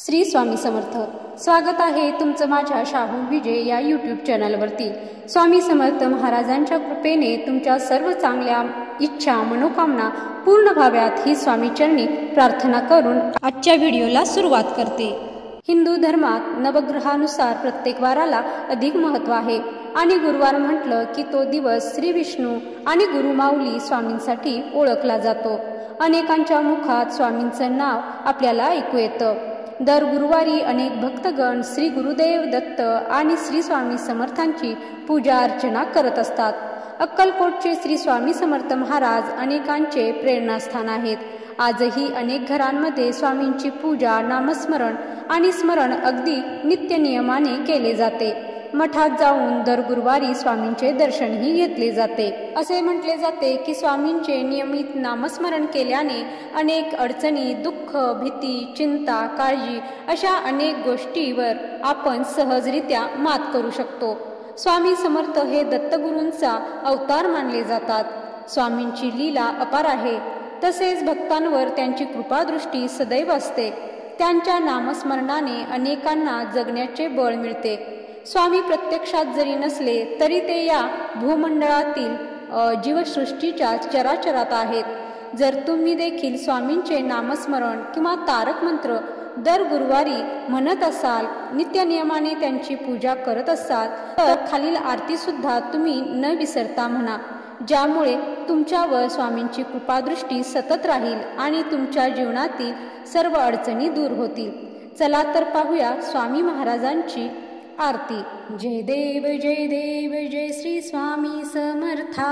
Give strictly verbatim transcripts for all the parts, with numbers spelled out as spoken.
श्री स्वामी समर्थ। स्वागत आहे तुमचं माझ्या शाहू विजय या यूट्यूब चॅनलवरती। स्वामी समर्थ महाराजांच्या कृपेने तुमच्या सर्व चांगल्या इच्छा मनोकामना पूर्ण व्हाव्यात ही स्वामीचरणी प्रार्थना करून आजच्या व्हिडिओला सुरुवात करते। हिंदू धर्मात नवग्रहानुसार प्रत्येक वाराला अधिक महत्त्व आहे आणि गुरुवार म्हटलं की तो दिवस श्री विष्णू आणि गुरु माऊली स्वामींसाठी ओळखला जातो। अनेकांच्या मुखात स्वामींचं नाव आपल्याला ऐकू येतं। दर गुरुवारी अनेक भक्तगण श्री गुरुदेव दत्त आणि श्री स्वामी समर्थांची पूजा अर्चना करत असतात। अक्कलकोटचे श्री स्वामी समर्थ महाराज अनेकांचे प्रेरणास्थान आहेत। आजही अनेक घरांमध्ये स्वामींची पूजा, नामस्मरण आणि स्मरण अगदी नित्य नियमाने केले जाते। मठात जाऊन दर गुरुवारी स्वामींचे दर्शनही घेतले जाते। असे म्हटले जाते की स्वामींचे नियमित नामस्मरण केल्याने अनेक अडचणी, दुःख, भीती, चिंता, काळजी अशा अनेक गोष्टीवर आपण सहजरित्या मात करू शकतो। स्वामी समर्थ हे दत्तगुरूंचा अवतार मानले जातात। स्वामींची लीला अपार आहे, तसेच भक्तांवर त्यांची कृपादृष्टी सदैव असते। त्यांच्या नामस्मरणाने अनेकांना जगण्याचे बळ मिळते। स्वामी प्रत्यक्षात जरी नसले तरी ते या भूमंडळातील जीवसृष्टीच्या चराचरात आहेत। जर तुम्ही देखील स्वामींचे नामस्मरण किंवा तारक मंत्र दर गुरुवारी म्हणत असाल, नित्य नियमाने त्यांची पूजा करत असाल तर खालील आरती सुद्धा तुम्ही न विसरता म्हणा, ज्यामुळे तुमच्यावर स्वामींची कृपादृष्टी सतत राहील आणि तुमच्या जीवनातील सर्व अडचणी दूर होतील। चला तर पाहूया स्वामी महाराजांची आरती। जय देव जय देव जय श्री स्वामी समर्था,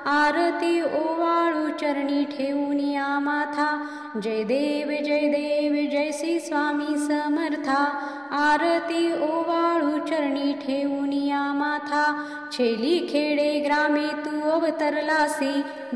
आरती ओवाळू चरणी ठेवून या माथा। जय देव जय देव जय श्री स्वामी समर्था, आरती ओवाळू चरणी ठेवून या माथा। छेली खेडे ग्रामे तू अवतरलासी,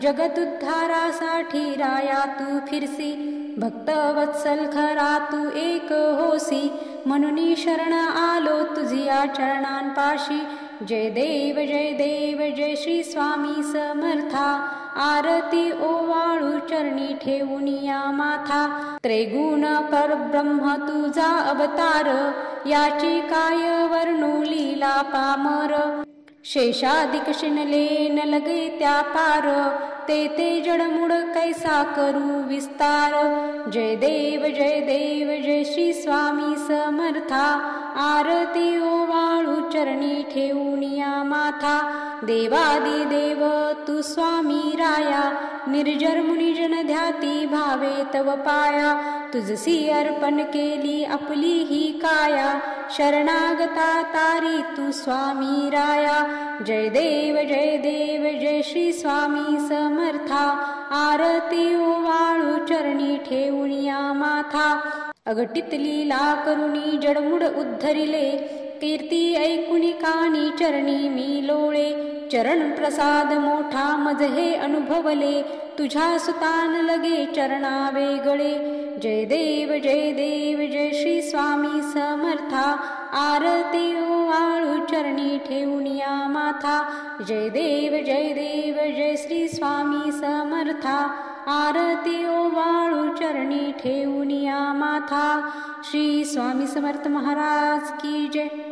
जगदुद्धारासाठी राया तू फिरसी। भक्त वत्सल खरा तू एक होसी, म्हणून शरण आलो तुझिया चरणांपाशी। जय देव जय देव जय श्री स्वामी समर्था, आरती ओवाळू चरणी ठेवून या माथा। त्रिगुण परब्रह्म तुझा अवतार, याची काय वर्णू लीला पामर। शेषाधिक शिनले न लगे त्या पार, ते ते जडमुड कैसा करू विस्तार। जय देव जय देव जय श्री स्वामी समर्था, आरती ओवाळू चरणी ठेवून या माथा। देवादी देव तू स्वामी राया, निर्जर मुनिजन ध्याती भावे तव पाया। तुझसी अर्पण केली आपली ही काया, शरणागता तारी तू स्वामी राया। जय देव जय देव जय श्री स्वामी समर्था, आरती ओवाळू चरणी ठेवून या माथा। अघटित लीला करुणी जडमुड उद्धरिले, कीर्ती ऐकुनी कानी चरणी मी लोळे। चरण प्रसाद मोठा मज हे अनुभवले, तुझ्या सुतान लगे चरणा वेगळे। जय देव जय देव जय श्री स्वामी समर्था, आरती ओवाळू चरणी ठेवून या माथा। जय देव जय देव जय श्री स्वामी समर्था, आरती ओवाळू चरणी ठेवून या माथा। श्री स्वामी समर्थ महाराज की जय।